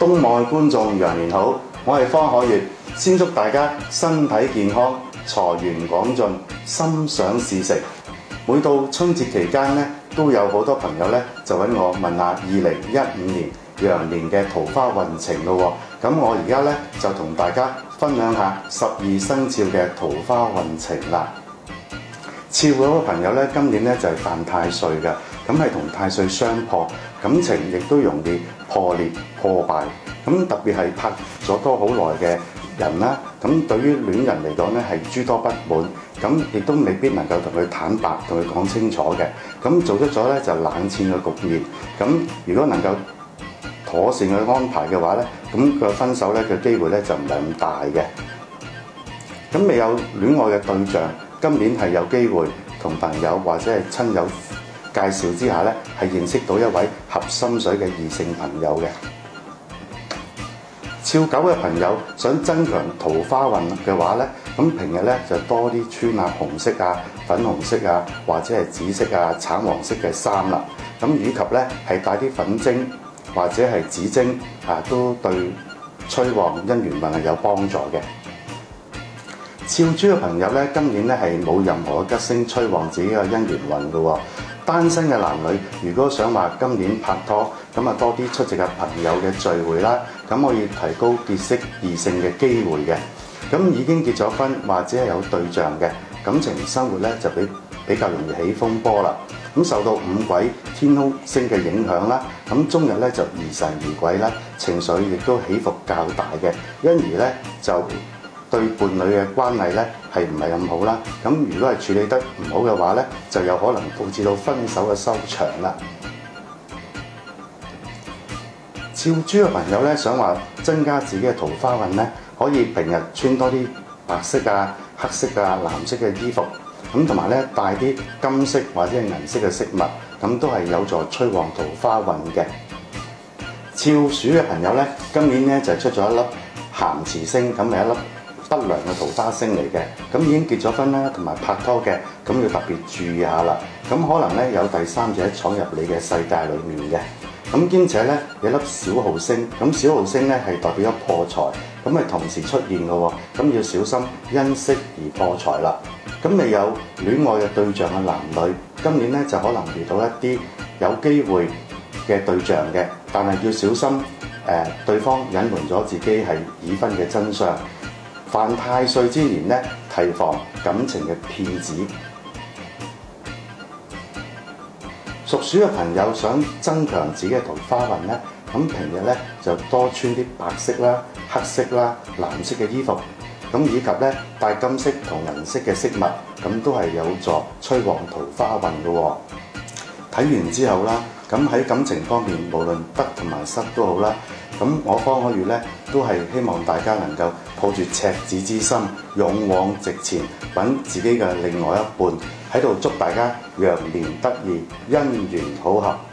東網嘅觀眾羊年好，我係方海月，先祝大家身體健康、財源廣進、心想事成。每到春節期間呢，都有好多朋友呢就揾我問下2015年羊年嘅桃花運程咯。咁我而家呢就同大家分享下12生肖嘅桃花運程啦。肖嗰個朋友呢，今年呢就係犯太歲嘅，咁係同太歲相破，感情亦都容易破裂破敗。咁特別係拍咗拖好耐嘅人啦，咁對於戀人嚟講呢係諸多不滿，咁亦都未必能夠同佢坦白，同佢講清楚嘅，咁做出咗呢就冷戰嘅局面。咁如果能夠妥善去安排嘅話呢，咁個分手呢嘅機會呢就唔係咁大嘅。咁未有戀愛嘅對象，今年係有機會同朋友或者係親友介紹之下呢，係認識到一位合心水嘅異性朋友嘅。肖狗嘅朋友想增強桃花運嘅話呢，咁平日呢就多啲穿下紅色啊、粉紅色啊，或者係紫色啊、橙黃色嘅衫啦。咁以及呢係帶啲粉晶或者係紫晶啊，都對催旺姻緣運係有幫助嘅。肖豬嘅朋友呢，今年呢係冇任何嘅吉星催旺自己嘅姻緣運嘅喎。單身嘅男女，如果想話今年拍拖，咁啊多啲出席下朋友嘅聚會啦，咁可以提高結識異性嘅機會嘅。咁已經結咗婚或者係有對象嘅，感情生活呢就比較容易起風波啦。咁受到五鬼天空星嘅影響啦，咁終日呢就疑神疑鬼啦，情緒亦都起伏較大嘅，因而呢就對伴侶嘅關係呢係唔係咁好啦。咁如果係處理得唔好嘅話呢，就有可能導致到分手嘅收場啦。肖豬嘅朋友呢，想話增加自己嘅桃花運呢，可以平日穿多啲白色啊、黑色啊、藍色嘅衣服，咁同埋呢帶啲金色或者係銀色嘅飾物，咁都係有助催旺桃花運嘅。肖鼠嘅朋友呢，今年呢就出咗一粒咸池星，咁係一粒不良嘅桃花星嚟嘅。咁已經結咗婚啦，同埋拍拖嘅，咁要特別注意下啦。咁可能呢有第三者闖入你嘅世界裏面嘅。咁兼且呢有粒小號星，咁小號星呢係代表咗破財，咁係同時出現嘅喎，咁要小心因色而破財啦。咁未有戀愛嘅對象嘅男女，今年呢就可能遇到一啲有機會嘅對象嘅，但係要小心對方隱瞞咗自己係已婚嘅真相。犯太歲之年呢，提防感情嘅騙子。屬鼠嘅朋友想增強自己嘅桃花運呢，咁平日呢就多穿啲白色啦、黑色啦、藍色嘅衣服，咁以及呢帶金色同銀色嘅飾物，咁都係有助催旺桃花運嘅喎。睇完之後啦，咁喺感情方面，無論得同埋失都好啦，咁我方可月呢都係希望大家能夠抱住赤子之心，勇往直前，揾自己嘅另外一半，喺度祝大家羊年得意，姻緣好合。